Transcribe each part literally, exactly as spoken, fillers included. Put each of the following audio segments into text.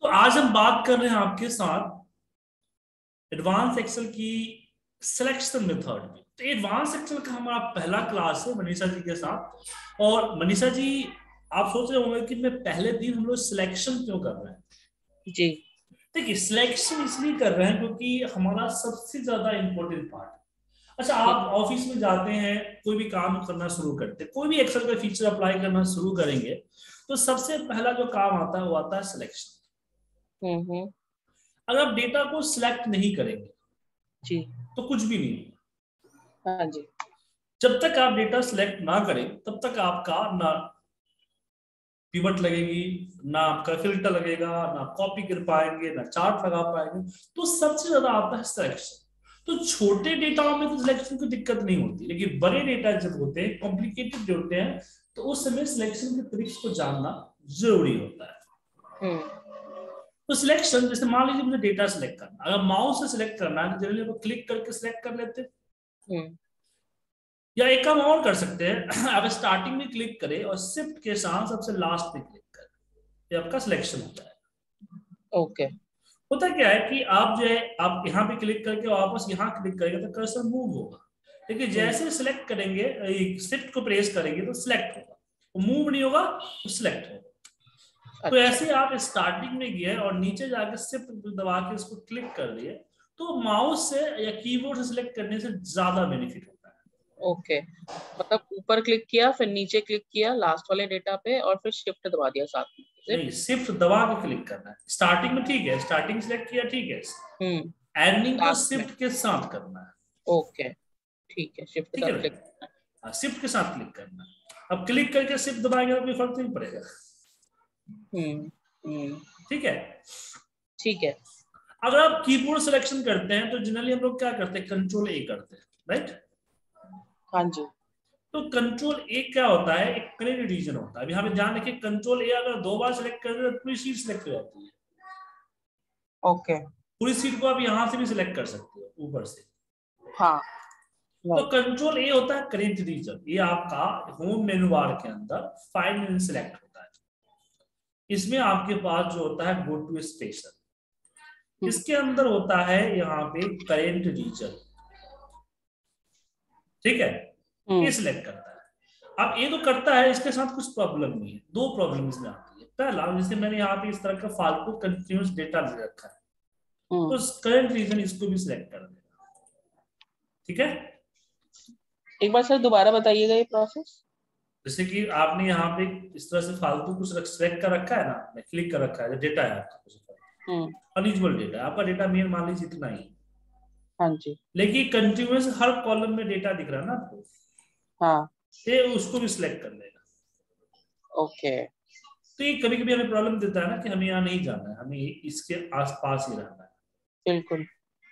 तो आज हम बात कर रहे हैं आपके साथ एडवांस एक्सेल की सिलेक्शन मेथड में। तो एडवांस एक्सेल का हमारा पहला क्लास है मनीषा जी के साथ। और मनीषा जी, आप सोच रहे होंगे कि मैं पहले दिन हम लोग सिलेक्शन क्यों कर रहे हैं। जी देखिए, सिलेक्शन इसलिए कर रहे हैं क्योंकि हमारा सबसे ज्यादा इंपॉर्टेंट पार्ट है। अच्छा, आप ऑफिस में जाते हैं, कोई भी काम करना शुरू करते हैं, कोई भी एक्सेल का फीचर अप्लाई करना शुरू करेंगे, तो सबसे पहला जो काम आता है वो आता है सिलेक्शन। हम्म अगर आप डेटा को सिलेक्ट नहीं करेंगे जी तो कुछ भी नहीं। हाँ जी जब तक आप डेटा सिलेक्ट ना करें तब तक आपका ना पिवट लगेगी, ना आपका फिल्टर लगेगा, ना कॉपी कर पाएंगे, ना चार्ट लगा पाएंगे। तो सबसे ज्यादा आता है सिलेक्शन। तो छोटे डेटा में तो सिलेक्शन की दिक्कत नहीं होती, लेकिन बड़े डेटा जब होते हैं, कॉम्प्लिकेटेड जो होते हैं, तो उस समय सिलेक्शन के ट्रिक्स को जानना जरूरी होता है। हम्म तो सिलेक्शन, जैसे मान लीजिए मुझे डेटा सिलेक्ट करना, अगर माउस से सिलेक्ट करना है तो जनरली क्लिक करके सिलेक्ट कर लेते हैं। हम्म या एक काम और कर सकते हैं, आप स्टार्टिंग में क्लिक करें और शिफ्ट के साथ सबसे लास्ट में क्लिक करें, ये आपका सिलेक्शन हो जाएगा। ओके होता क्या है कि आप जो है, आप यहाँ पे क्लिक करके वापस यहाँ क्लिक करेंगे तो कर्सर मूव होगा, लेकिन हम्म जैसे सिलेक्ट करेंगे, शिफ्ट को प्रेस करेंगे तो सिलेक्ट होगा, मूव नहीं होगा तो सिलेक्ट होगा। तो अच्छा ऐसे आप स्टार्टिंग में गए और नीचे जाके शिफ्ट दबा के इसको क्लिक कर लिए, तो माउस से या कीबोर्ड से सिलेक्ट करने से ज्यादा बेनिफिट होता है। ओके मतलब ऊपर क्लिक किया, फिर नीचे क्लिक किया लास्ट वाले डेटा पे, और फिर शिफ्ट दबा दिया साथ में। Is it? नहीं, शिफ्ट दबा के क्लिक करना है। स्टार्टिंग में ठीक है, स्टार्टिंग सिलेक्ट किया, ठीक है। हम्म एंडिंग को लास्ट में। शिफ्ट के साथ करना है। ओके ठीक है, शिफ्ट ठीक का है क्लिक। ना, शिफ्ट के साथ क्लिक करना है। अब क्लिक करके शिफ्ट दबाएंगे तो कोई फर्क नहीं पड़ेगा। हम्म हम्म ठीक है। ठीक है। अगर आप कीबोर्ड सिलेक्शन करते हैं तो जनरली हम लोग क्या करते हैं, कंट्रोल ए करते हैं, राइट। हाँ जी तो कंट्रोल ए क्या होता है, एक क्लियर रीजन होता है। यहाँ पे ध्यान रखिए, कंट्रोल ए अगर दो बार सिलेक्ट कर दे तो पूरी सीट सिलेक्ट हो जाती है। ओके पूरी सीट को आप यहाँ से भी सिलेक्ट कर सकते हो, ऊपर से। हाँ तो राइट कंट्रोल ए होता है करेंट रीजन। ये आपका होम मेनू बार के अंदर फाइल में सिलेक्ट होता है। इसमें आपके पास जो होता है गो टू स्पेशल, इसके अंदर होता है यहाँ पे करेंट रीजन। ठीक है, ये हम्म सिलेक्ट करता है। अब ये तो करता है, इसके साथ कुछ प्रॉब्लम नहीं है। दो प्रॉब्लम इसमें आती है। पहला, जैसे मैंने यहाँ पे इस तरह का फालतू कंटिन्यूस डेटा ले रखा है, तो हम्म करंट रीजन इसको भी सिलेक्ट कर देगा। ठीक है। एक बार सर दोबारा बताइएगा ये प्रोसेस। जैसे कि आपने यहाँ पे इस तरह से फालतू कुछ सिलेक्ट कर रखा है ना, क्लिक कर रखा है, डेटा है आपका कुछ हम्म अनयूजुअल डेटा है आपका, डेटा मेन मान लीजिए इतना ही, हाँ जी लेकिन कंटिन्यूस हर कॉलम में डेटा दिख रहा है ना आपको, हाँ ये उसको भी सिलेक्ट कर लेगा। ओके तो ये कभी कभी हमें प्रॉब्लम देता है ना कि हमें यहाँ नहीं जाना है, हमें इसके आसपास ही रहना है। बिल्कुल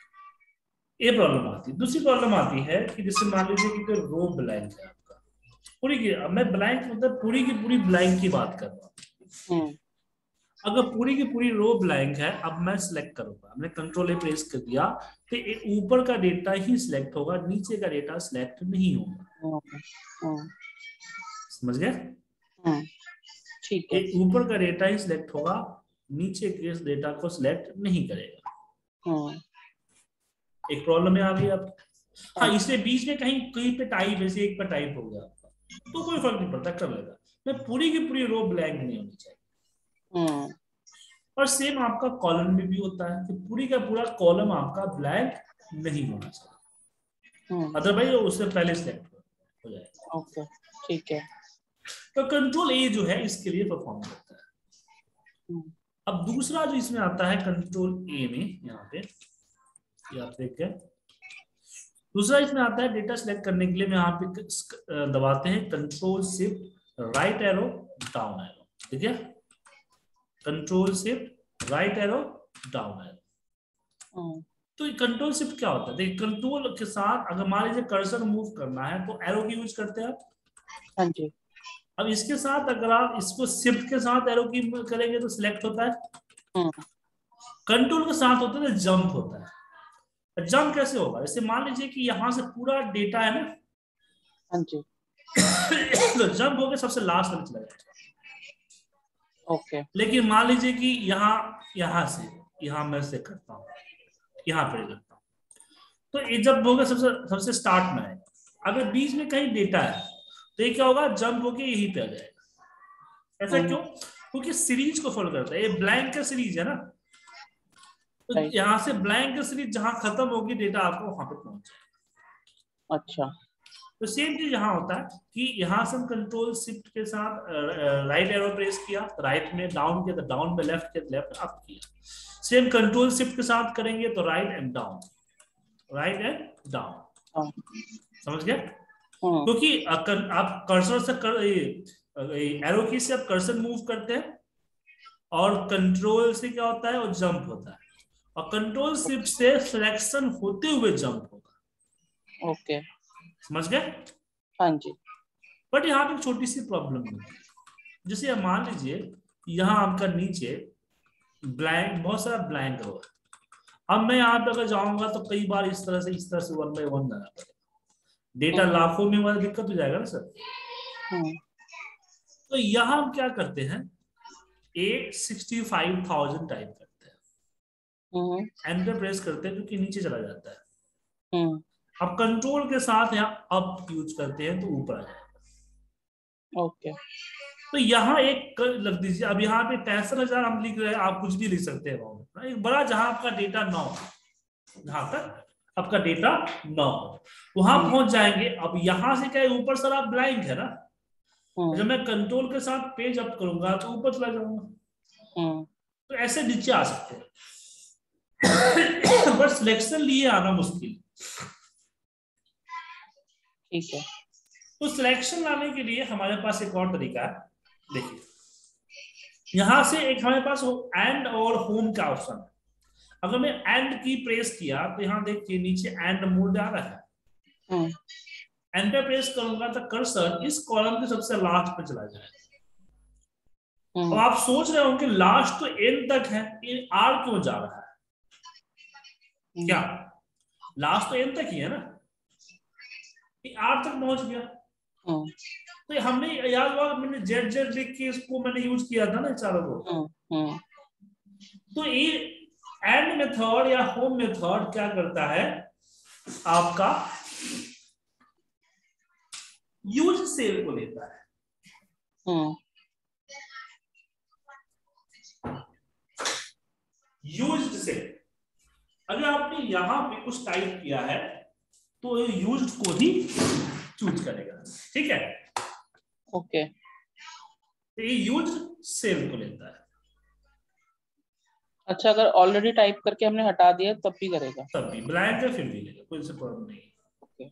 ये प्रॉब्लम आती है। दूसरी प्रॉब्लम आती है कि जैसे मान लीजिए कि कोई रो ब्लैंक है आपका, पूरी की, अब मैं ब्लैंक मतलब पूरी की पूरी ब्लैंक की बात कर रहा हूँ। हम्म अगर पूरी की पूरी रो ब्लैंक है, अब मैं सिलेक्ट करूंगा, मैंने कंट्रोल ए प्रेस कर दिया, तो ऊपर का डेटा ही सिलेक्ट होगा, नीचे का डेटा सिलेक्ट नहीं होगा। हम्म हम्म समझ गए। हम्म, ठीक ये है। ऊपर का डेटा ही सिलेक्ट होगा, नीचे के डेटा को सिलेक्ट नहीं करेगा। हम्म एक प्रॉब्लम है आ गई आप। हाँ हाँ, जी इसलिए बीच में कहीं कहीं पे टाइप, जैसे एक पे टाइप हो गया आपका, तो कोई फर्क नहीं पड़ता, कर लेगा। मैं पूरी की पूरी रो ब्लैंक नहीं होनी चाहिए। हम्म और सेम आपका कॉलम में भी होता है कि पूरी का पूरा कॉलम आपका ब्लैंक नहीं होना चाहिए, हम्म अदरवाइज उससे पहले सिलेक्ट हो जाएगा। ओके ठीक है। तो कंट्रोल ए जो है इसके लिए परफॉर्म करता है। हम्म अब दूसरा जो इसमें आता है कंट्रोल ए में, यहाँ पे आप देखते हैं, दूसरा इसमें आता है डेटा सिलेक्ट करने के लिए, में यहाँ पे दबाते हैं control shift right arrow down arrow. ठीक है, control shift right arrow down arrow. हम्म तो कंट्रोल शिफ्ट क्या होता है, देखिए कंट्रोल के साथ अगर मान लीजिए कर्सर मूव करना है तो एरो की यूज करते हैं आप। हाँ जी अब इसके साथ अगर आप इसको शिफ्ट के साथ एरो की करेंगे तो सिलेक्ट होता है। हम्म कंट्रोल के साथ होता है जंप होता है। जंप कैसे होगा, जैसे मान लीजिए कि यहां से पूरा डेटा है ना, हाँ जी तो जंप होकर सबसे लास्ट में चला जाएगा। ओके लेकिन मान लीजिए कि यहाँ यहाँ से यहाँ मैं से करता हूँ, यहाँ पे करता हूँ। तो ये जब होगा सबसे सबसे स्टार्ट में है। अगर बीच में कहीं डेटा है तो ये क्या होगा, जंप होके यहीं पे आ जाएगा। ऐसा क्यों? क्योंकि सीरीज को फॉलो करता है, ये ब्लैंक का सीरीज है ना, तो यहाँ से ब्लैंक का सीरीज जहां खत्म होगी डेटा आपको वहां पे पहुंच जाएगा। अच्छा, तो सेम चीज यहाँ होता है कि यहाँ से हम कंट्रोल शिफ्ट के साथ राइट एरो प्रेस किया तो राइट में, डाउन किया तो डाउन में, लेफ्ट किया तो लेफ्ट अप किया। सेम कंट्रोल शिफ्ट के साथ करेंगे तो right and down, right and down. समझ गए? क्योंकि तो आप कर्सर से कर, एरो की से आप कर्सर मूव करते हैं और कंट्रोल से क्या होता है, वो जंप होता है, और कंट्रोल शिफ्ट से सिलेक्शन होते हुए जंप होगा। ओके, समझ गए? हाँ जी। बट यहाँ पे छोटी सी प्रॉब्लम है, जैसे मान लीजिए यहाँ आपका नीचे ब्लैंक, बहुत सारा ब्लैंक रो है। अब मैं यहाँ पे अगर जाऊंगा तो कई बार इस तरह से इस तरह से वन बाय वन जाना पड़ेगा, डेटा लाखों में वाला दिक्कत हो जाएगा ना सर। तो यहाँ हम क्या करते हैं, A sixty five thousand type करते हैं, एंटर प्रेस करते हैं क्योंकि नीचे चला जाता है। अब कंट्रोल के साथ यहाँ अप यूज करते हैं तो ऊपर आ जाएगा। ओके, तो यहाँ एक लग दीजिए। अब यहाँ पे पैंसठ हजार हम लिख रहे हैं, आप कुछ भी लिख सकते हैं। एक बड़ा जहां आपका डेटा नौ, जहां तक आपका डेटा नौ वहां पहुंच जाएंगे। अब यहाँ से क्या ऊपर सारा ब्लैंक है ना, जब मैं कंट्रोल के साथ पेज अप करूंगा तो ऊपर चला जाऊंगा। तो ऐसे नीचे आ सकते हैं बट सिलेक्शन लिए आना मुश्किल। ठीक है, तो सिलेक्शन लाने के लिए हमारे पास एक और तरीका है। देखिए यहां से एक हमारे पास एंड और होम का ऑप्शन है। अगर मैं एंड की प्रेस किया तो यहाँ देखिए नीचे एंड मोड आ रहा है। एंटर प्रेस करूंगा तो कर्सर इस कॉलम के सबसे लास्ट पे चला जाएगा। अब आप सोच रहे हो कि लास्ट तो एंड तक है, ये आर क्यों जा रहा है? क्या लास्ट तो एंड तक ही है ना, ये आर तक पहुंच गया। तो हमने याद हुआ, मैंने जेड जेड लिख के इसको मैंने यूज किया था ना चारों को। तो ये एंड मेथड या होम मेथड क्या करता है, आपका यूज सेल को लेता है। यूज्ड सेल, अगर आपने यहां पे कुछ टाइप किया है तो ये यूज्ड को ही चूज करेगा। ठीक है, ओके, तो ये यूज्ड सेल को लेता है। अच्छा, अगर ऑलरेडी टाइप करके हमने हटा दिया तब भी करेगा? तब भी ब्लैंक है, फिर भी लेगा, कोई से प्रॉब्लम नहीं है। okay.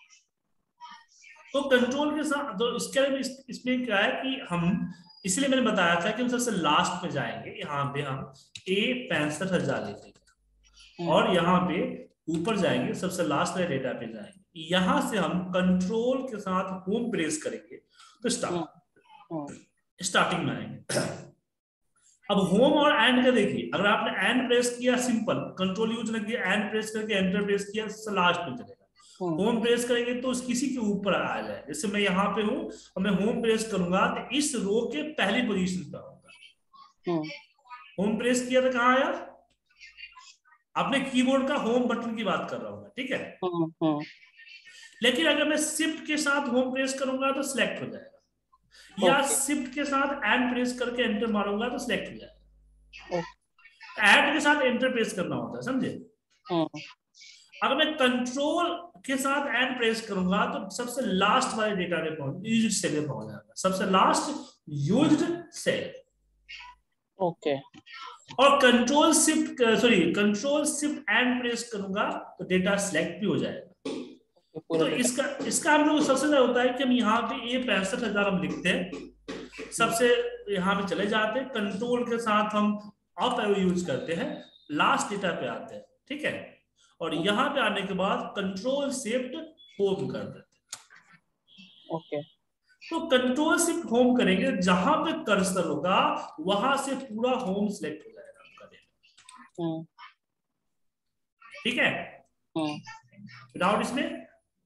तो कंट्रोल के साथ तो इसके लिए इस, इसमें क्या है कि हम, इसलिए मैंने बताया था कि हम सबसे लास्ट में जाएंगे। यहाँ पे हम ए पैंसठ हजार लिखेंगे और यहाँ पे ऊपर जाएंगे, सबसे लास्ट वाले डेटा पे जाएंगे। यहाँ से हम कंट्रोल के साथ होम प्रेस करेंगे तो स्टार्ट स्टार्टिंग में आएंगे। अब होम और एंड का देखिए, अगर आपने एंड प्रेस किया सिंपल, कंट्रोल यूज नहीं किया, एंड प्रेस करके एंटर प्रेस किया, लास्ट में चलेगा। होम प्रेस करेंगे तो किसी के ऊपर आ जाए। जैसे मैं यहाँ पे हूँ और मैं होम प्रेस करूंगा तो इस रो के पहली पोजीशन पे आऊंगा। होम प्रेस किया तो कहाँ आया? आपने कीबोर्ड का होम बटन की बात कर रहा हूँ, ठीक है। लेकिन अगर मैं शिफ्ट के साथ होम प्रेस करूंगा तो सिलेक्ट हो जाएगा, या शिफ्ट के साथ एंड प्रेस करके एंटर मारूंगा तो सिलेक्ट हो जाएगा। एंड के साथ एंटर प्रेस करना होता है, समझे। अगर मैं कंट्रोल के साथ एंड प्रेस करूंगा तो सबसे लास्ट वाले डेटा पे पहुंच यूज्ड सेल पे पहुंच जाएगा, सबसे लास्ट यूज्ड सेल। ओके, और control shift sorry control shift end press करूंगा तो डेटा सिलेक्ट भी हो जाएगा। तो इसका इसका हम लोग सबसे ज्यादा होता है कि हम यहाँ पे ये पैंसठ हजार हम लिखते हैं, सबसे यहाँ पे चले जाते हैं, कंट्रोल के साथ हम अप एरो यूज करते हैं, लास्ट डेटा पे आते हैं, ठीक है। और यहाँ पे आने के बाद कंट्रोल शिफ्ट होम कर देते हैं। ओके, तो कंट्रोल शिफ्ट होम करेंगे, जहां पे कर्सर होगा वहां से पूरा होम सिलेक्ट हो जाएगा आपका डेटा। ठीक है, डाउट इसमें?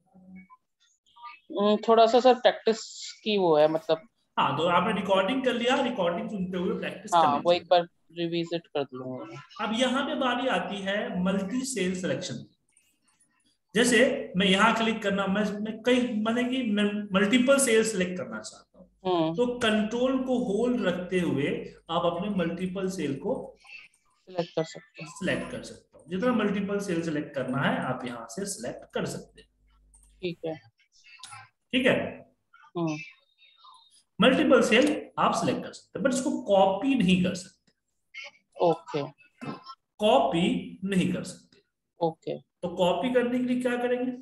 थोड़ा सा सर प्रैक्टिस की वो है, मतलब हाँ, तो आपने रिकॉर्डिंग कर लिया, रिकॉर्डिंग सुनते हुए प्रैक्टिस हाँ, वो एक बार रिविजिट कर लूंगा। अब यहाँ पे बारी आती है मल्टी सेल सिलेक्शन। जैसे मैं यहाँ क्लिक करना, मैं, मैं कई माने कि मैं मल्टीपल सेल सिलेक्ट करना चाहता हूँ, तो कंट्रोल को होल्ड रखते हुए आप अपने मल्टीपल सेल को सिलेक्ट कर सकते हैं। सिलेक्ट कर सकते हो। जितना मल्टीपल सेल सिलेक्ट करना है आप यहाँ से सिलेक्ट कर सकते हैं। ठीक है, ठीक है, मल्टीपल सेल आप सिलेक्ट कर सकते हैं, बट इसको कॉपी नहीं कर सकते। ओके, कॉपी नहीं कर सकते। ओके, तो कॉपी करने के लिए क्या करेंगे?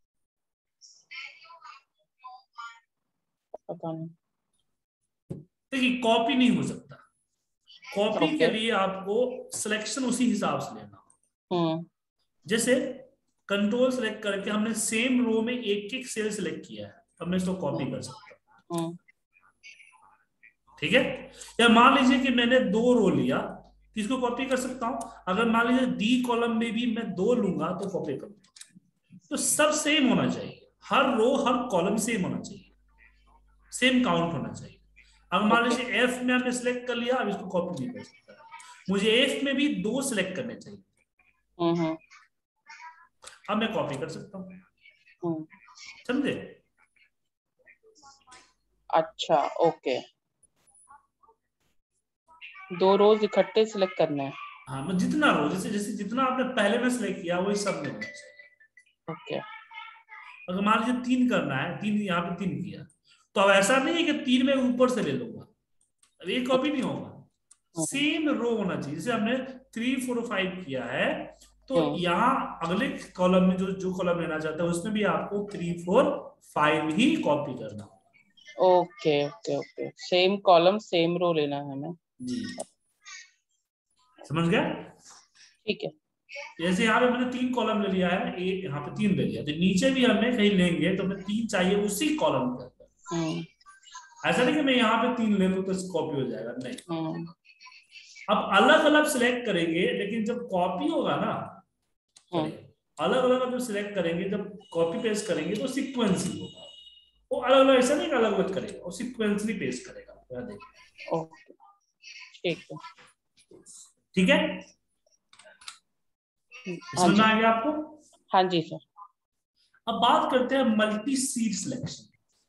पता नहीं। देखिए कॉपी नहीं हो सकता। Copy okay. के लिए आपको सिलेक्शन उसी हिसाब से लेना। हम्म जैसे कंट्रोल सेलेक्ट करके हमने सेम रो में एक एक सेल सिलेक्ट किया है, अब मैं इसको कॉपी कर सकता हूँ। ठीक है, या मान लीजिए कि मैंने दो रो लिया, तो इसको कॉपी कर सकता हूं। अगर मान लीजिए डी कॉलम में भी मैं दो लूंगा तो कॉपी करूंगा। तो सब सेम होना चाहिए, हर रो हर कॉलम सेम होना चाहिए, सेम काउंट होना चाहिए। अगर मान लीजिए एफ में हमने सिलेक्ट कर लिया, अब इसको कॉपी नहीं कर सकता, मुझे एफ में भी दो सिलेक्ट करने चाहिए, अब मैं कॉपी कर सकता हूँ। समझे? अच्छा, ओके, दो रोज इकट्ठे सिलेक्ट करने हैं। हाँ, मैं जितना रो, जैसे जैसे जितना आपने पहले में सिलेक्ट किया वही सब में होना चाहिए। ओके, अगर मान लीजिए तीन करना है, तीन यहाँ पे तीन किया, तो अब ऐसा नहीं है कि तीन में ऊपर से ले लूंगा, अब एक कॉपी नहीं होगा, सेम रो होना चाहिए। जैसे हमने थ्री फोर फाइव किया है, तो यहाँ अगले कॉलम में जो जो कॉलम लेना चाहता है उसमें भी आपको थ्री फोर फाइव ही कॉपी करना होगा। Okay okay okay, same column same row लेना है हमें जी, समझ गया? ठीक है। जैसे यहाँ पे मैंने तीन कॉलम ले लिया है, एक यहाँ पे तीन ले लिया, तो नीचे भी हमें कहीं लेंगे तो हमें तीन चाहिए उसी कॉलम के अंदर। ऐसा नहीं कि मैं यहाँ पे तीन ले लूं तो कॉपी हो जाएगा, नहीं। अब अलग अलग सिलेक्ट करेंगे, लेकिन जब कॉपी होगा ना, अलग अलग जब सिलेक्ट करेंगे, जब कॉपी पेस्ट करेंगे तो सीक्वेंसली होगा। वो अलग अलग ऐसा नहीं अलग अलग करेगा, वो सीक्वेंसली पेस्ट करेगा। देखिए, ठीक है, ठीक है, समझ में आ गया आपको? हाँ जी सर। अब बात करते हैं मल्टी सीट सिलेक्शन।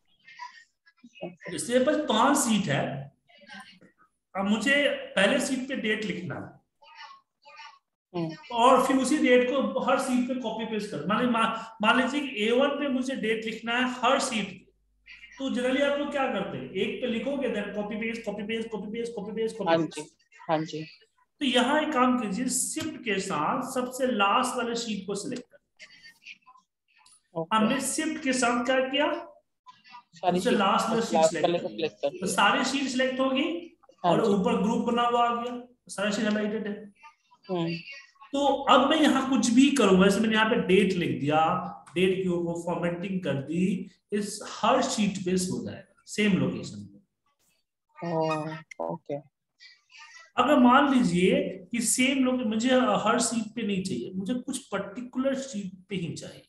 इसके पास पांच सीट है, अब मुझे पहले सीट पे डेट लिखना है और फिर उसी डेट को हर सीट पे कॉपी पेस्ट कर। मान मान लीजिए कि ए वन पे मुझे डेट लिखना है हर सीट पे, तो जनरली आप लोग क्या करते हैं, एक पे लिखोगे then copy paste copy paste copy paste copy paste copy paste. हाँ जी। तो यहाँ एक काम कीजिए, शिफ्ट के साथ सबसे लास्ट वाले शीट को सिलेक्ट कर। हमने शिफ्ट के साथ क्या किया, सबसे लास्ट वाला शीट सिलेक्ट कर, तो सारी शीट सिलेक्ट होगी और ऊपर ग्रुप बना हुआ आ गया, सारी शीट हाइलाइटेड है। तो अब मैं यहाँ कुछ भी करूंगा, जैसे मैंने यहाँ पे डेट लिख दिया, डेट की ऊपर फॉर्मेटिंग कर दी, इस हर शीट पे हो जाएगा सेम लोकेशन पे। ओके। अगर मान लीजिए कि सेम लोग, मुझे हर सीट पे नहीं चाहिए, मुझे कुछ पर्टिकुलर सीट पे ही चाहिए,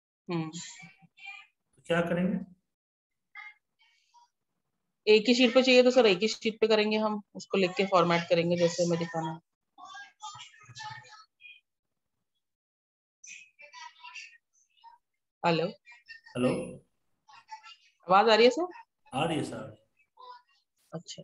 तो क्या करेंगे? एक ही शीट पे चाहिए तो सर एक ही शीट पे करेंगे, हम उसको लिख के फॉर्मेट करेंगे जैसे हमें दिखाना है। हेलो हेलो, आवाज आ रही है सर? आ रही है सर। अच्छा,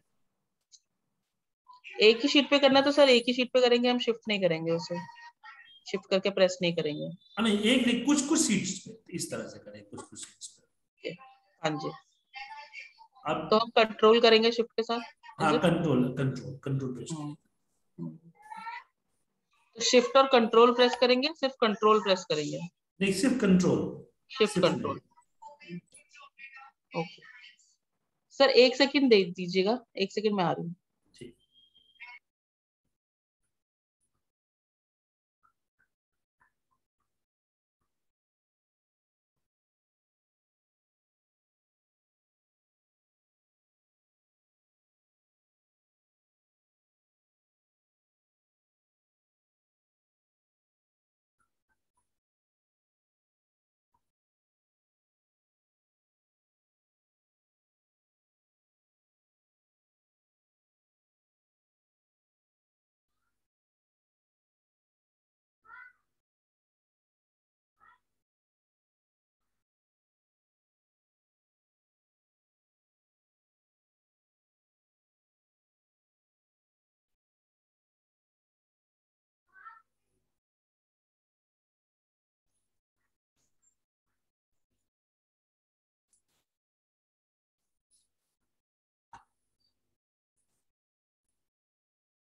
एक ही शीट पे करना तो सर एक ही शीट पे करेंगे, हम शिफ्ट नहीं करेंगे, उसे शिफ्ट करके प्रेस नहीं करेंगे। नहीं, एक नहीं, कुछ कुछ सीट्स पे इस तरह से करें, कुछ कुछ सीट्स पे। हाँ जी। अब तो हम कंट्रोल करेंगे शिफ्ट के साथ। हाँ, कंट्रोल कंट्रोल कंट्रोल प्रेस करेंगे। तो शिफ्ट और कंट्रोल प्रेस करेंगे, सिर्फ कंट्रोल प्रेस करेंगे? नहीं, सिर्फ control, shift control. Okay sir, एक सेकंड दे दीजिएगा, एक सेकंड में आ रही हूँ।